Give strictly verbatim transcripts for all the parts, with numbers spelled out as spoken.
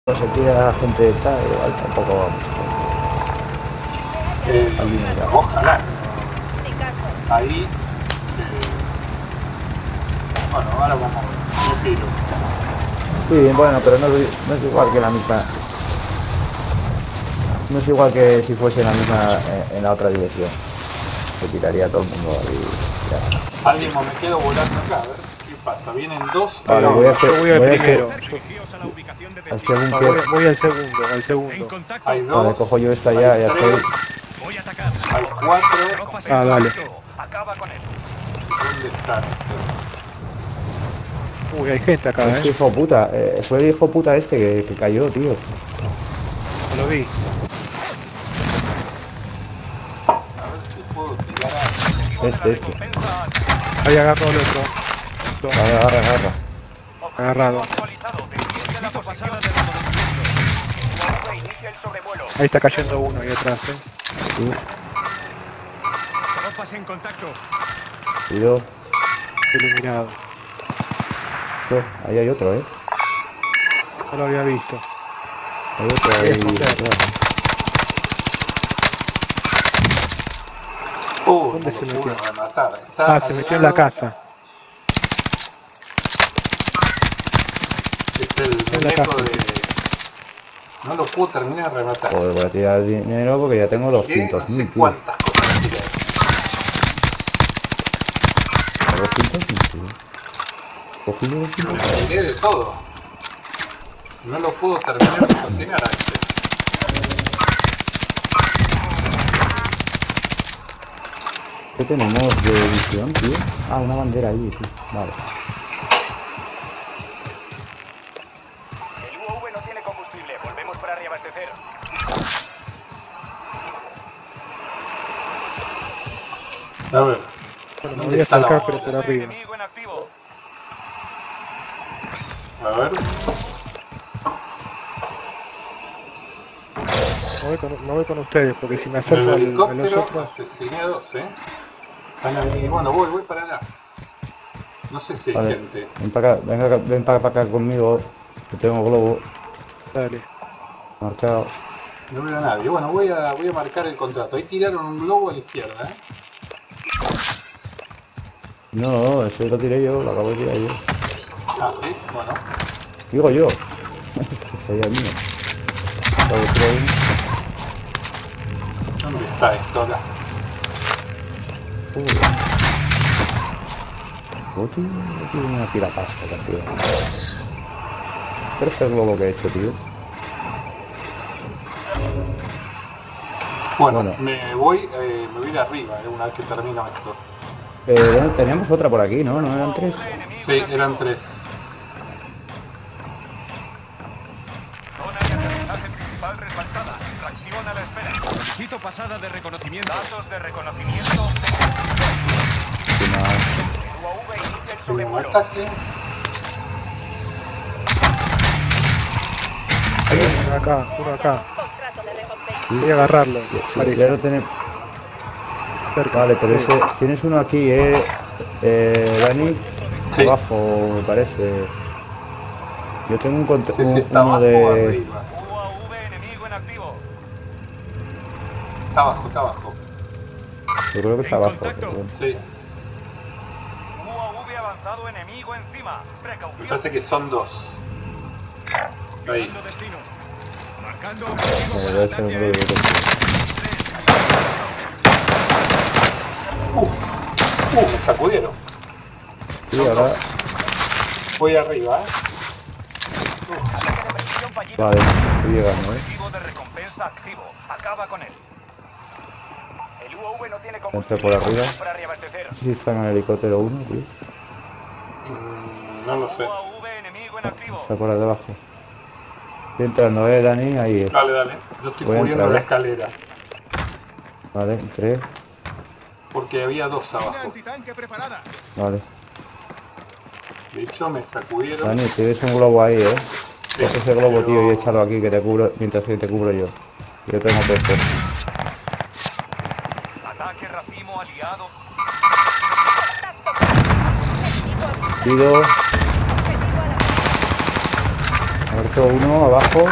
se tira la gente de tal, igual tampoco vamos. Eh, ojalá. Ahí. Eh, bueno, ahora vamos a ver. Yo tiro. Sí, bueno, pero no, no es igual que la misma. No es igual que si fuese en la misma en, en la otra dirección. Se tiraría todo el mundo ahí. Ya. Alguien me quedo volando acá, a ver qué pasa. Vienen dos. Vale, eh, voy a hacer. Yo voy al Voy a primero. hacer. Yo- Hacia un no, que. voy, voy al segundo, al segundo. hay dos. Vale, cojo yo esta ya, hay ya tres, estoy. Voy a atacar. hay cuatro. Ah, dale. Acaba con él. ¿Dónde están? Uy, hay gente acá, Este eh. hijo puta, eh, fue el hijo puta este que, que cayó, tío. Lo vi. A ver si puedo tirar a... Este, este. Ahí agarró al otro. Listo, Agarra, agarra, agarra. agarrado. Necesito pasada de reconocimiento. Inicia el sobrevuelo. Ahí está cayendo uno ahí atrás, eh. Sí, Tropas en contacto. cuidado. Iluminado. Oh, ahí hay otro, eh. No lo había visto. Hay otro ahí. Uh, ¿Dónde no se lo metió? pude rematar. Está Ah, se al metió en la lado. casa. Es el En la muñeco casa. de... No lo puedo terminar de rematar. Joder, voy a tirar dinero porque ya tengo ¿Qué? doscientos No sé mil, tío. cuántas cosas tiré. doscientos mil, tío. Cogí yo doscientos mil. Me tiré de todo. No lo puedo terminar de cocinar a este. ¿Qué tenemos de edición, tío? Ah, una bandera ahí, tío. Vale. El U A V no tiene combustible. Volvemos para reabastecer. A ver. Bueno, me ¿Dónde voy a está la acercar, pero otra? por arriba. Enemigo en activo. A ver. Me voy con, me voy con ustedes, porque si me El acerco al, a los helicóptero otros... asesiné a dos, ¿eh? Están ahí. Bueno, voy, voy para allá. No sé si hay Vale. gente. Ven para acá, venga, ven para acá conmigo. Que tengo globo Dale. marcado. No veo a nadie. Bueno, voy a, voy a marcar el contrato. Ahí tiraron un globo a la izquierda, ¿eh? No, no, ese lo tiré yo, lo acabo de tirar yo. Ah, sí, bueno. Digo yo. Sería mío. Acabo de tirar uno. ¿Dónde está esto acá? Joder. Oh, tío, tío, una tirapasta, tío. Pero este globo que he hecho, tío. Bueno, Bueno. me voy, eh, me voy a ir arriba, eh, una vez que termino esto. Eh, teníamos otra por aquí, ¿no? ¿No eran tres? Sí, eran tres. Zona de aterrizaje principal resbaltada. Tracción a la espera. Solicito pasada de reconocimiento. Datos de reconocimiento. Sí, no. U A V inicia el Un sobrevuelo. ataque. Hay uno acá, uno acá. Contrato de recompensa. Voy a agarrarlo. Sí, Parece. ya lo tenemos. Cerca. Vale, pero Sí. ese. Tienes uno aquí, eh. eh Dani. Sí. Abajo, me parece. Yo tengo un contra- Sí, sí, un- está uno abajo o de. arriba. U A V enemigo en activo. Está abajo, está abajo. Yo creo que está En abajo. contacto. pero bueno. Sí, U A V avanzado enemigo encima. me Precaución. parece que son dos. Ahí. Fijando destino. Marcando Vale, objetivo voy a para hacer un ataque globo aéreo. de- Uf, uh, me sacudieron. Sí, ahora. Voy arriba, ¿eh? Ataque de precisión fallido. Vale, estoy llegando, eh. Objetivo de recompensa activo. Acaba con él. El U A V no tiene Entra combustible. por arriba. Para reabastecer. No sé si está en el helicóptero uno, tío. Mm, no lo sé. U A V enemigo en activo. Está por ahí debajo. Estoy entrando, eh, Dani, ahí. Dale, dale. Yo estoy Voy a cubriendo entrar, la ¿eh? escalera. Vale, entré. Porque había dos abajo. antitanque preparada. Vale. De hecho, me sacudieron. Dani, tienes un globo ahí, eh. Sí, Coge ese globo, pero- tío, y échalo aquí, que te cubro, mientras que te cubro yo. Yo tengo puesto. Ataque racimo aliado. Pido. A ver muerto uno abajo.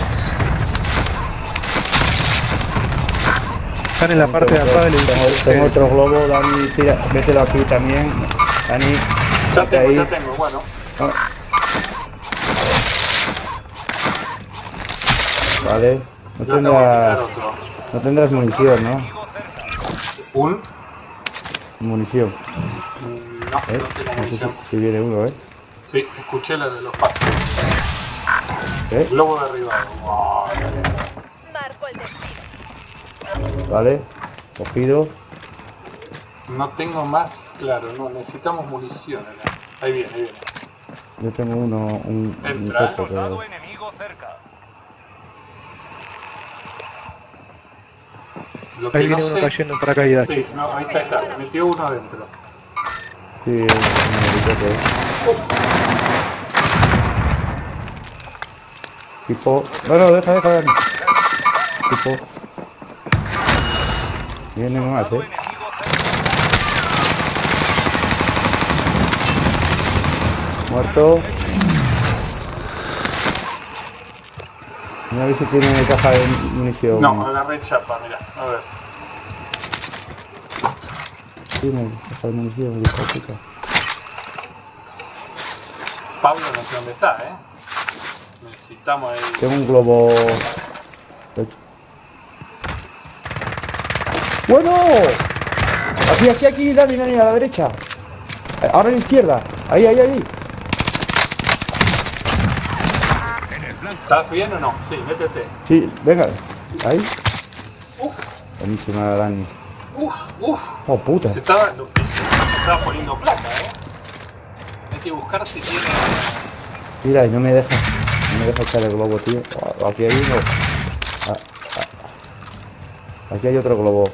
Están en la parte de atrás del Tengo, edificio. tengo otro globo, Dani, tira, mételo aquí también. Dani, Ya vete tengo, ahí. ya tengo, bueno. Ah. Vale, no Yo acabo de tirar tendrás, otro. no tendrás munición, ¿no? ¿Un? Munición, Mm, No, ¿eh? no tengo No sé munición. si, si viene uno, ¿eh? Sí, escuché la de los pasos. ¿Eh? Globo derribado. Wow. Marco el destino. Vale, cogido. No tengo más, claro, no, necesitamos munición acá. Ahí viene, ahí viene. Yo tengo uno, un, un Entra, coso, Soldado pero... enemigo cerca. Lo que Ahí no viene uno sé... cayendo en paracaídas, Sí, chicos. no, ahí está, está, se metió uno adentro. Sí, un helicóptero. Tipo... No, no, deja, deja, Dani. Tipo... Vienen más, Soldado ¿eh? enemigo cerca. Muerto. Mira a ver si tiene caja de munición. No, agarré chapa, mira, a ver. Tiene caja de munición, hijo de puta. Pablo no sé dónde está, ¿eh? Necesitamos ahí... Tengo un globo... ¡Bueno! Aquí, aquí, aquí, Dani, Dani, a la derecha. Ahora a la izquierda. Ahí, ahí, ahí. ¿Estás bien o no? Sí, métete. Sí, venga. Ahí. Buenísima, Dani. Uf, uf. Oh, puta. Se estaba, lo- se estaba poniendo placa, ¿eh? Hay que buscar si tiene... Mira, y no me deja. No me deja echar el globo, tío. Oh, aquí hay uno. Ah, ah. Aquí hay otro globo.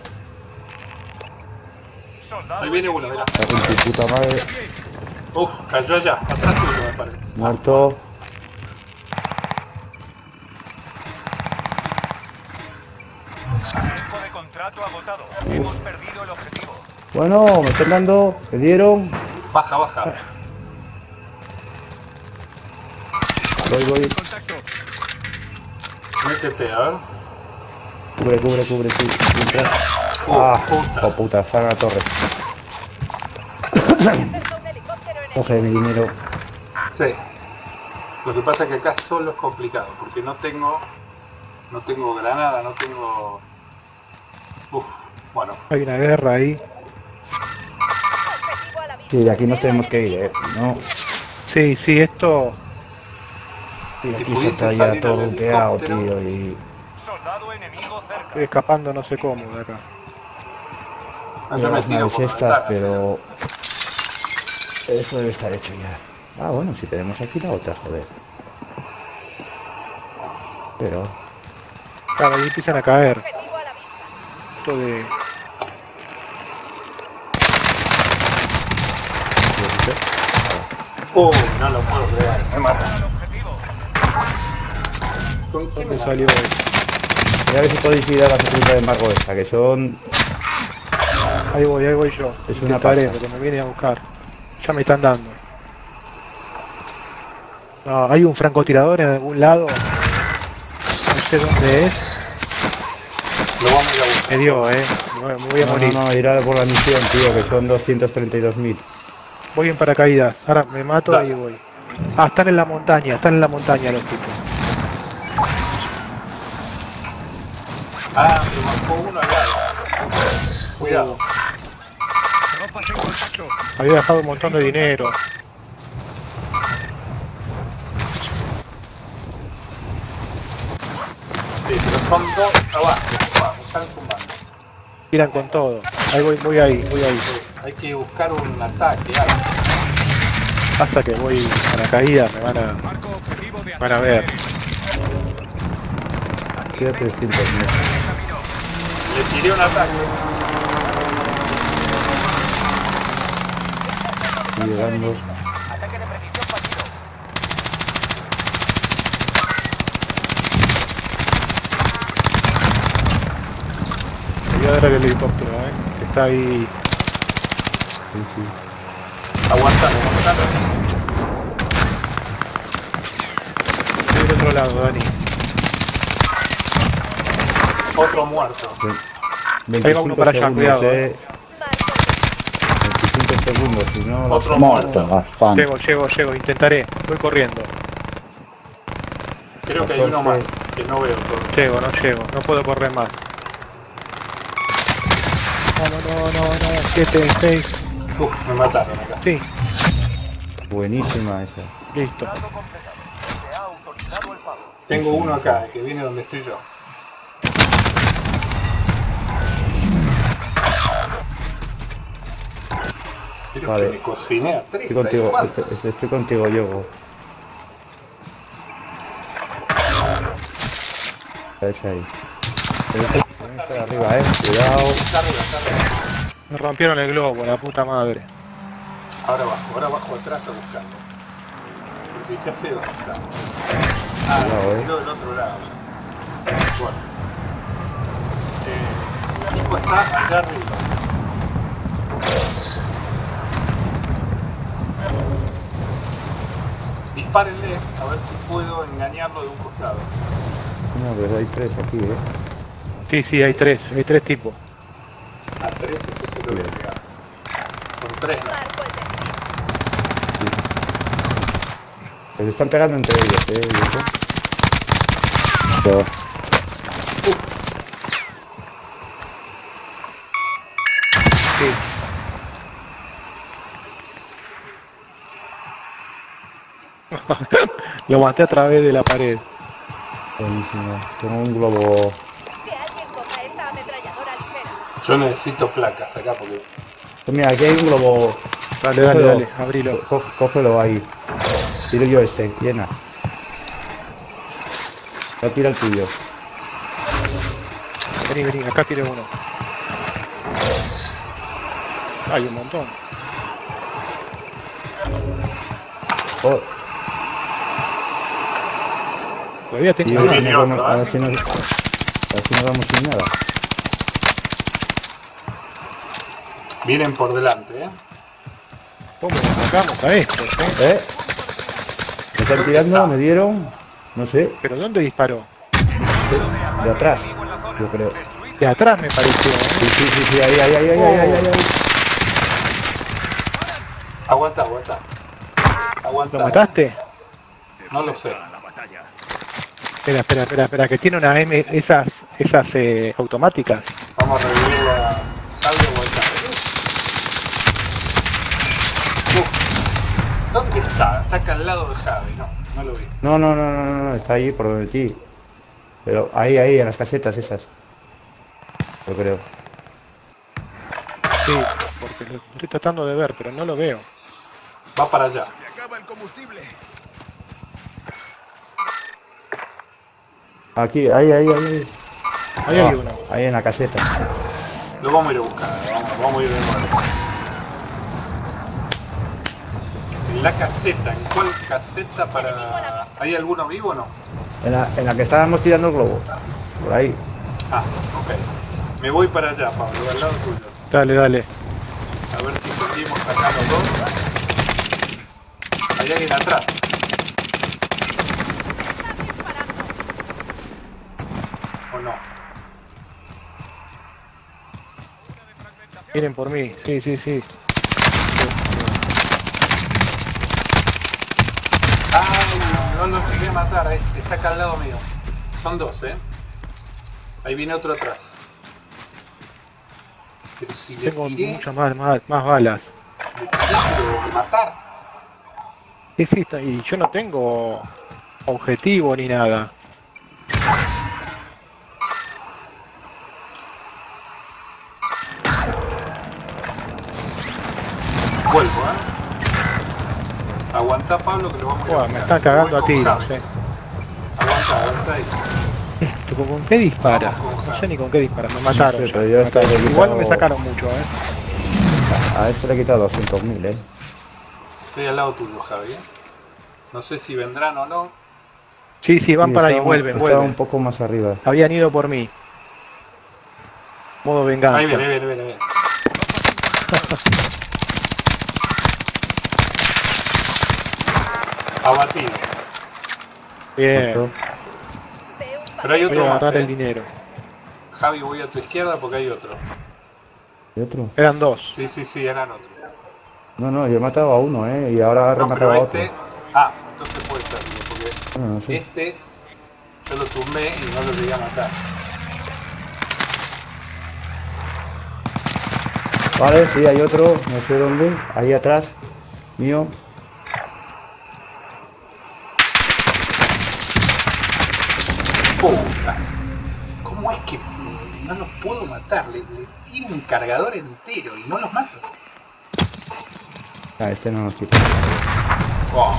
Soldado Ahí viene uno, mira. Cago en tu puta madre. Uf, cayó allá. Atrás tuyo, me parece. Muerto. Tiempo de contrato agotado. Hemos perdido el objetivo. Bueno, me están dando. Me dieron. Baja, baja. Voy, voy. Contacto. Métete, a ver. Cubre, cubre, cubre, sí. Mientras- Oh, Ah, puta. oh puta, está en la torre. Cerca un helicóptero enemigo. Coge mi dinero. Sí. Lo que pasa es que acá solo es complicado, porque no tengo... No tengo granada, no tengo... Uf, bueno. Hay una guerra ahí. Objetivo a la vista. Sí, de aquí nos tenemos que ir, eh. No. Sí, sí, esto... Y Si aquí se pudiese está ya salir todo al bloqueado, helicóptero. tío. Y... Soldado enemigo cerca. Estoy escapando no sé cómo de acá. No y se me las tiro naves por la estas, ventana, pero... Eso debe estar hecho ya. Ah, bueno, si tenemos aquí la otra, joder. Pero... Claro, ahí empiezan a caer. Objetivo a la vista. Esto de... Oh, no lo puedo creer. Me mata. Al objetivo. ¿Con quién ¿Dónde me salió esto? Mira a ver si podéis ir a la secreta de embargo esta, que son... Ahí voy, ahí voy yo. Es una Intentaré, pasta. pero me viene a buscar. Ya me están dando. No, hay un francotirador en algún lado. No sé dónde es. Lo vamos a ir a buscar. Me dio, eh. Me me voy a No, morir. no, no, ir a por la misión, tío, que son doscientos treinta y dos mil. Voy en paracaídas. Ahora me mato Dale. y voy. Ah, están en la montaña. Están en la montaña los tipos. Ah, me marcó uno al lado. Cuidado. Tropas en contacto. Había dejado un montón de dinero. Sí, pero son dos abajo. Vamos, están tumbando. Tiran con todo. Ahí voy, voy ahí, voy ahí. Hay que buscar un ataque, algo. Pasa que voy paracaídas, me van a, Marco objetivo de van a ver. Queda trescientos metros. Le tiré un ataque. Estoy llegando. Ataque de precisión fallido. Voy a dar al helicóptero, eh. Que está ahí. Sí, sí. Aguantando, aguantando. Estoy todos lados, Dani. Otro muerto. Ahí va uno para allá, segundos, cuidado, eh. veinticinco segundos, si no... lo- Otro Muerto, muerto. Gastón. Llego, llego, llego, intentaré. Voy corriendo. Creo que hay uno más que no veo todo. Llego, no llego, no puedo correr más. Vamos, no, no, no, siete, seis. Uf, me mataron acá. Sí, Buenísima esa. listo. Trato completado. Se ha autorizado el pago. Tengo uno acá, que viene donde estoy yo. Pero Vale. que me cociné a tres. Estoy contigo, ¿hay estoy, cuántos? estoy contigo, Yogo. Esa ahí. También está de arriba, eh. Cuidado. Está arriba, está arriba. Me rompieron el globo, la puta madre. Ahora abajo, ahora abajo atrás a buscarlo. Porque ya sé dónde está. Ah, Cuidado, eh. quedó del otro lado. Bueno. Eh, el equipo está allá arriba. Dispárenle a ver si puedo engañarlo de un costado. No, pero hay tres aquí, eh. Sí, sí, hay tres, hay tres tipos. A tres, entonces lo voy a pegar. Con tres, ¿no? Marco el destino. Se están pegando entre ellos, eh. Yogo. Yo- Sí. Lo maté a través de la pared. Buenísimo. Tengo un globo. Que alguien coja esta ametralladora ligera. Yo necesito placas acá porque... Pues mira, aquí hay un globo. Dale, dale, Cógelo. dale, abrilo. Co- cógelo ahí. Tiro yo este, llena. Ya tira el tuyo. Vení, vení, acá tiré uno. Hay un montón. Oh, Todavía tengo tío, una. si Viene nos otro, vamos- a ¿eh? ver si nos, a ver si nos vamos sin nada. Vienen por delante, ¿eh? ¿Cómo nos sacamos a estos, eh? ¿Eh? Me están tirando, me dieron. No sé, ¿Pero dónde disparó? de atrás, yo creo. De atrás me pareció, ¿eh? Sí, sí, sí, sí, ahí, ahí, ahí, ahí, ahí, ahí, ahí. Aguanta, aguanta. Aguanta. ¿Lo mataste? No lo sé. Espera, espera, espera, espera, que tiene una M, esas, esas eh, automáticas. Vamos a revivirlo a Salve aguanta. Uf. ¿Dónde está? Está acá al lado de Javi, no, no lo vi. No, no, no, no, no, no, está ahí por donde ti. Pero ahí, ahí, en las casetas esas. Yo creo. Sí, porque lo estoy tratando de ver, pero no lo veo. Va para allá. Acaba el combustible. Aquí, ahí, ahí, ahí. Ahí, Ahí hay Ah, uno. ahí en la caseta. Lo vamos a ir a buscar, vamos, vamos a ir de nuevo. En la caseta, ¿en cuál caseta para...? ¿Hay alguno vivo o no? En la, en la que estábamos tirando el globo. Por ahí. Ah, ok. Me voy para allá, Pablo, al lado tuyo. Dale, dale. A ver si conseguimos sacar los dos. Hay alguien atrás. ¿O no? Vienen por mí. Sí, sí, sí. ¡Ay! No lo llegué a matar a este. Está acá al lado mío. Son dos, ¿eh? Ahí viene otro atrás. Pero si le Tengo tiré, muchas más, más, más balas. le tiré, pero matar. Sí, sí, está- y yo no tengo objetivo ni nada. Vuelvo, ¿eh? Aguantá, Pablo, que lo vamos a Buah, buscar. me están cagando a Voy con tiros, Javi. eh. Aguantá, aguantá ahí. ¿Tú ¿Con qué dispara? No sé ni con qué dispara. Me mataron. No sé, ya, pero yo me hasta mataron. le he Igual no me quitado- sacaron mucho, eh. A este le he quitado doscientos mil, eh. Estoy al lado tuyo, Javi. ¿eh? No sé si vendrán o no. Sí, sí, van Sí, para ahí, estaba- vuelven, estaba vuelven. un poco más arriba. Habían ido por mí. Modo venganza. Ahí viene, viene, viene, viene. Abatido. Bien. Otro. Pero hay Voy a otro más. agarrar ¿eh? el dinero. Javi, voy a tu izquierda porque hay otro. ¿Y otro? Eran dos. Sí, sí, sí, eran otros. No, no, yo he matado a uno, ¿eh? Y ahora he No, rematado pero a otro. este... Ah, entonces puede ser, digo, porque No, no sé. este yo lo tumbé y no lo llegué a matar. Vale, sí, hay otro, no sé dónde. Ahí atrás, mío. Puta. ¿Cómo es que no los puedo matar? Le, le tiro un cargador entero y no los mato. Ah, este no nos quita. Oh,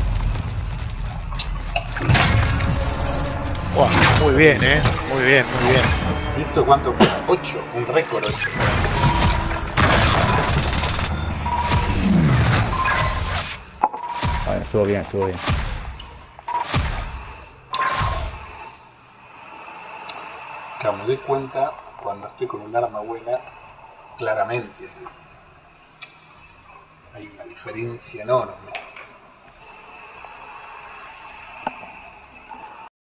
Buah, muy bien, eh. Muy bien, muy bien. ¿esto cuánto fue? ocho, un récord ocho. Vale, estuvo bien, estuvo bien. Claro, me doy cuenta cuando estoy con un arma buena, claramente hay una diferencia enorme.